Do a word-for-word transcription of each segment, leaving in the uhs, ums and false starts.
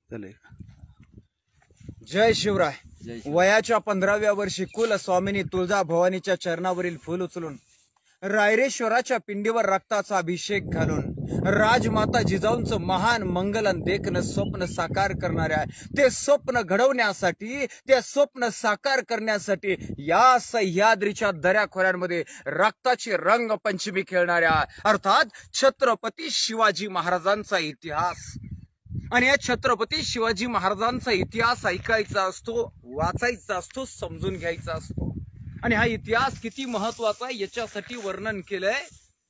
जय शिवराय। वयाच्या पंधराव्या वर्षी कुल स्वामिनी तुळजा भवानीच्या चरणावरील फूल उचलून रायरेश्वराच्या पिंडीवर रक्ताचा अभिषेक घालून राजमाता जिजाऊंचं महान मंगलन देखणं स्वप्न साकार करणाऱ्या, ते स्वप्न घडवण्यासाठी, ते स्वप्न साकार करण्यासाठी या सह्याद्रीच्या दऱ्याखोऱ्यांमध्ये रक्ताची रंगपंचमी खेळणाऱ्या अर्थात छत्रपती शिवाजी महाराजांचा इतिहास आणि या छत्रपती शिवाजी महाराजांचा इतिहास ऐकायचा असतो, वाचायचा असतो, समजून घ्यायचा असतो। आणि हा इतिहास किती महत्वाचा आहे याच्यासाठी वर्णन केलंय।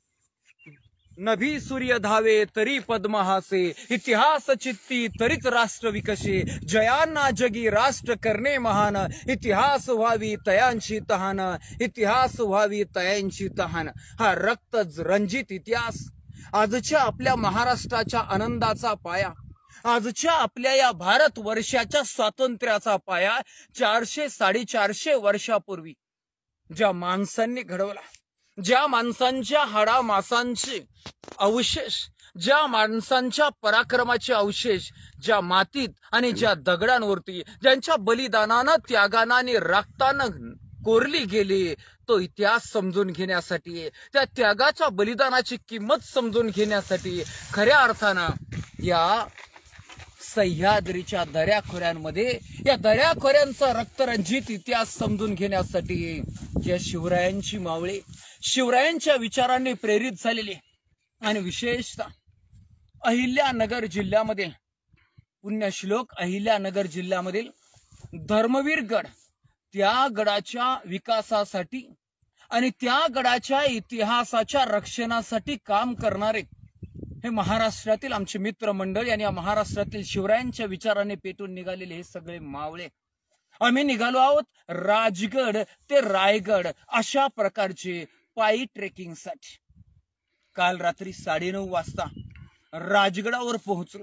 नभी सूर्य धावे तरी पद्महासे, इतिहास चित्ती तरीच राष्ट्र विकसे, जयांना जगी राष्ट्र करणे महान, इतिहास व्हावी तयांची तहान, इतिहास व्हावी तयांची तहान। हा रक्त रंजित इतिहास आजच्या आपल्या महाराष्ट्राच्या आनंदाचा पाया, आजच्या आपल्या या भारत वर्षाच्या स्वातंत्र्याचा पाया चारशे साडेचारशे वर्षापूर्वी ज्या माणसांनी घडवला, ज्या माणसांच्या हाडा मांसांचे अवशेष, ज्या माणसांच्या पराक्रमाचे अवशेष ज्या मातीत आणि ज्या दगडांवरती ज्यांच्या बलिदानानं त्यागानं आणि रक्तानं कोरली गेली, तो इतिहास समजून घेण्यासाठी, त्या त्यागाच्या बलिदानाची किंमत समजून घेण्यासाठी खऱ्या अर्थानं या सह्याद्रीच्या दऱ्याखोऱ्यांमध्ये या दऱ्याखोऱ्यांचा रक्तरंजित इतिहास समजून घेण्यासाठी या शिवरायांची मावळे शिवरायांच्या विचारांनी प्रेरित झालेली आणि विशेषतः अहिल्यानगर जिल्ह्यामध्ये पुण्यश्लोक अहिल्यानगर जिल्ह्यामधील धर्मवीर गड, त्या गडाच्या विकासासाठी आणि त्या गडाच्या इतिहासाच्या रक्षणासाठी काम करणारे हे महाराष्ट्रातील आमचे मित्र मंडळी आणि या महाराष्ट्रातील शिवरायांच्या विचाराने पेटून निघालेले हे सगळे मावळे। आम्ही निघालो आहोत राजगड ते रायगड अशा प्रकारचे पायी ट्रेकिंगसाठी। काल रात्री साडेनऊ वाजता राजगडावर पोहोचलो,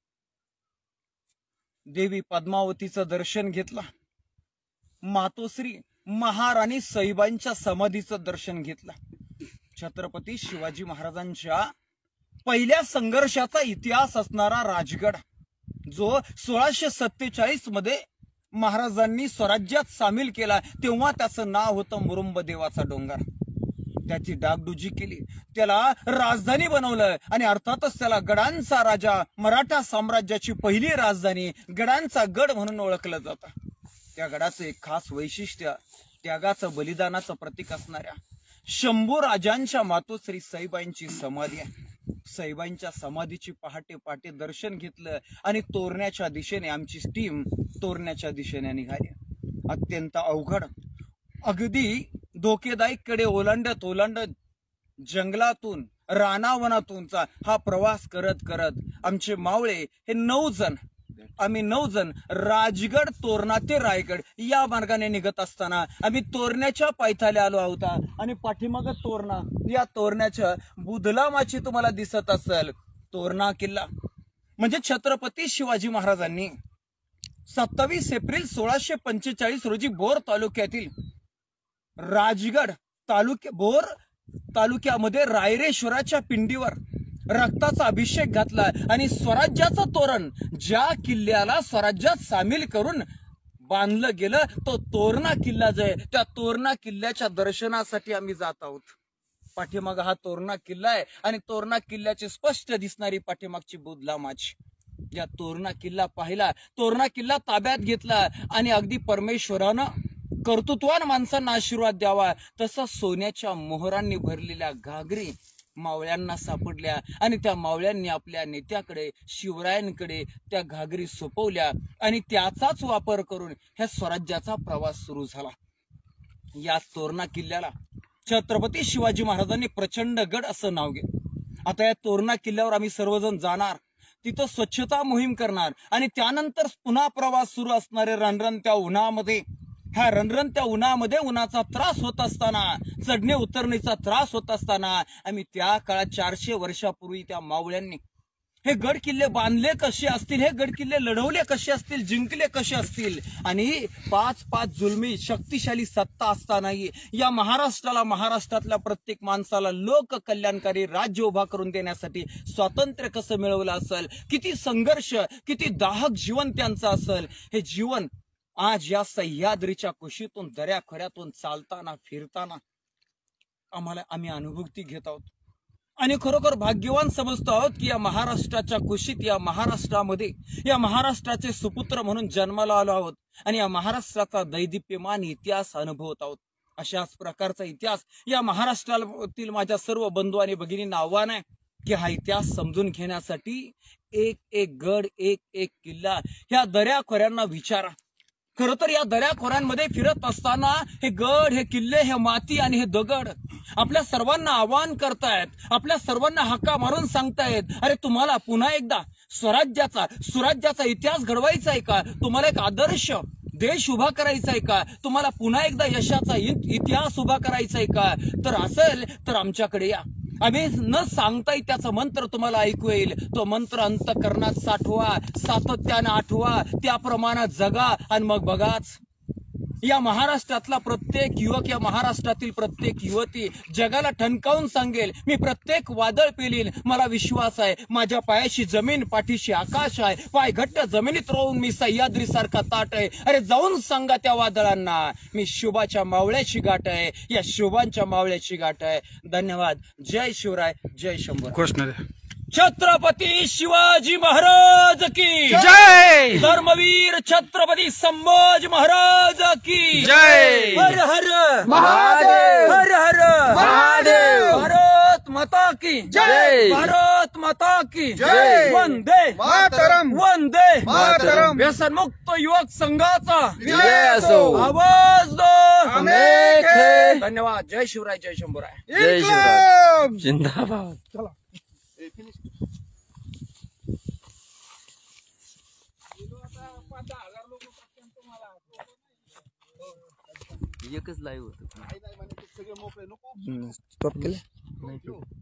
देवी पद्मावतीचं दर्शन घेतलं, मातोश्री महाराणी सईबाईंच्या समाधीचं दर्शन घेतलं। छत्रपती शिवाजी महाराजांच्या पहिल्या संघर्षाचा इतिहास असणारा राजगड, जो सोळाशे सत्तेचाळीस मध्ये महाराजांनी स्वराज्यात सामील केला, तेव्हा त्याचं नाव होतं मुरुंब देवाचा डोंगर। त्याची डागडुजी केली, त्याला राजधानी बनवलं आणि अर्थातच त्याला गडांचा राजा, मराठा साम्राज्याची पहिली राजधानी, गडांचा गड म्हणून ओळखलं जातं। त्या गडाचं एक खास वैशिष्ट्य त्यागाचं बलिदानाचं प्रतीक असणाऱ्या शंभू राजांच्या मातोश्री सईबाईंची समाधी आहे। सईबाईंच्या समाधीची पहाटे पहाटे दर्शन घेतलं आणि तोरण्याच्या दिशेने आमची टीम तोरण्याच्या दिशेने निघाली। अत्यंत अवघड, अगदी धोकेदायक कडे ओलांडत ओलांडत जंगलातून रानावनातूनचा हा प्रवास करत करत आमचे मावळे हे नऊ जण आम्ही नऊ जण राजगड तोरणा ते रायगड या मार्गाने निघत असताना आम्ही तोरण्याच्या पायथ्याला आलो आहोत आणि पाठीमागं तोरणा, या तोरण्याच्या बुधलामाची तुम्हाला दिसत असेल तोरणा किल्ला, म्हणजे छत्रपती शिवाजी महाराजांनी सत्तावीस एप्रिल सोळाशे पंचेचाळीस रोजी भोर तालुक्यातील राजगड तालुक्या भोर तालुक्यामध्ये रायरेश्वराच्या पिंडीवर रक्ताचा अभिषेक घातला आणि स्वराज्याचं तोरण ज्या किल्ल्याला स्वराज्यात सामील करून बांधलं गेलं, तो तोरणा किल्ला जो आहे त्या तोरणा किल्ल्याच्या दर्शनासाठी आम्ही जात आहोत। पाठीमाग हा तोरणा किल्ला आहे आणि तोरणा किल्ल्याची स्पष्ट दिसणारी पाठीमागची बुधलामाची। या तोरणा किल्ला पाहिला, तोरणा किल्ला ताब्यात घेतला आणि अगदी परमेश्वरानं कर्तृत्वान माणसांना आशीर्वाद द्यावा तसा सोन्याच्या मोहरांनी भरलेल्या घागरी मावळ्यांना सापडल्या आणि त्या मावळ्यांनी आपल्या नेत्याकडे शिवरायांकडे त्या घागरी सोपवल्या आणि त्याचाच वापर करून ह्या स्वराज्याचा प्रवास सुरू झाला। या तोरणा किल्ल्याला छत्रपती शिवाजी महाराजांनी प्रचंड गड असं नाव घेतलं। आता या तोरणा किल्ल्यावर आम्ही सर्वजण जाणार, तिथं स्वच्छता मोहीम करणार आणि त्यानंतर पुन्हा प्रवास सुरू असणारे रणरणत्या उन्हामध्ये, ह्या रणरणत्या उन्हामध्ये उन्हाचा त्रास होत असताना, चढणे उतरणीचा त्रास होत असताना आम्ही त्या काळात चारशे वर्षापूर्वी त्या मावळ्यांनी हे गड किल्ले बांधले कसे असतील, हे गड किल्ले लढवले कसे असतील, जिंकले कसे असतील, आणि पाच पाच जुलमी शक्तिशाली सत्ता असतानाही या महाराष्ट्राला, महाराष्ट्रातल्या प्रत्येक माणसाला लोक कल्याणकारी राज्य उभा करून देण्यासाठी स्वातंत्र्य कसं मिळवलं असेल, किती संघर्ष, किती दाहक जीवन त्यांचं असेल, हे जीवन आज या सह्याद्रीच्या कुशीतून, दऱ्याखोऱ्यातून चालताना फिरताना आम्हाला आम्ही अनुभूती घेत आहोत. आणि खरोखर भाग्यवान समजतो आहोत की या महाराष्ट्राच्या कुशीत, या महाराष्ट्रामध्ये, या महाराष्ट्राचे सुपुत्र म्हणून जन्माला आलो आहोत आणि या महाराष्ट्राचा दैदिप्यमान इतिहास अनुभवत आहोत. अशाच प्रकारचा इतिहास या महाराष्ट्रातील माझ्या सर्व बंधू आणि भगिनींना आव्हान आहे की हा इतिहास समजून घेण्यासाठी एक एक गड, एक एक किल्ला, ह्या दऱ्याखोऱ्यांना विचारा. खरं तर या दऱ्याखोऱ्यांमध्ये फिरत असताना हे गड, हे किल्ले, हे माती आणि हे दगड आपल्या सर्वांना आवाहन करतायत, आपल्या सर्वांना हाका मारून सांगतायत, अरे तुम्हाला पुन्हा एकदा स्वराज्याचा, सुराज्याचा इतिहास घडवायचा आहे का? तुम्हाला एक आदर्श देश उभा करायचा आहे का? तुम्हाला पुन्हा एकदा यशाचा इतिहास उभा करायचा आहे का? तर असेल तर आमच्याकडे या. आम्ही न सांगताही त्याचा मंत्र तुम्हाला ऐकू येईल. तो मंत्र अंतःकरणात साठवा, सातत्यानं आठवा, त्याप्रमाणे जगा आणि मग बघाच. या महाराष्ट्रातला प्रत्येक युवक, या महाराष्ट्रातील प्रत्येक युवती जगाला ठणकावून सांगेल, मी प्रत्येक वादळ पेलीन, मला विश्वास आहे, माझ्या पायाशी जमीन, पाठीशी आकाश आहे, पाय घट्ट जमिनीत रोवून मी सह्याद्री सारखा ताट आहे. अरे जाऊन सांगा त्या वादळांना, मी शुभाच्या मावळ्याची गाठ आहे, या शुभांच्या मावळ्याची गाठ आहे. धन्यवाद. जय शिवराय, जय शंभू. कृष्ण. छत्रपती शिवाजी महाराज की जय. धर्मवीर छत्रपती संभाजी महाराज की जय. हर हर महादेव. हर हर महादेव. भारत माता की जय. भारत माता की जय. वंदे मातरम. वंदे मातरम. व्यसनमुक्त युवक संघाचा विजय असो. आवाज दो. हम एक है. धन्यवाद. जय शिवराय, जय शंभूराय. जय शिवराय. जिंदाबाद. चला. एकच लाईव्ह होतं. स्टॉप केलं.